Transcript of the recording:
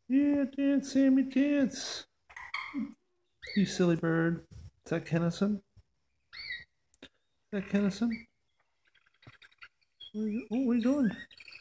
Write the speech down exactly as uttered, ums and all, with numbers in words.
Yeah, dance, Sammy, dance. You silly bird. Is that Kennison? Is that Kennison? What are you, oh, what are you doing?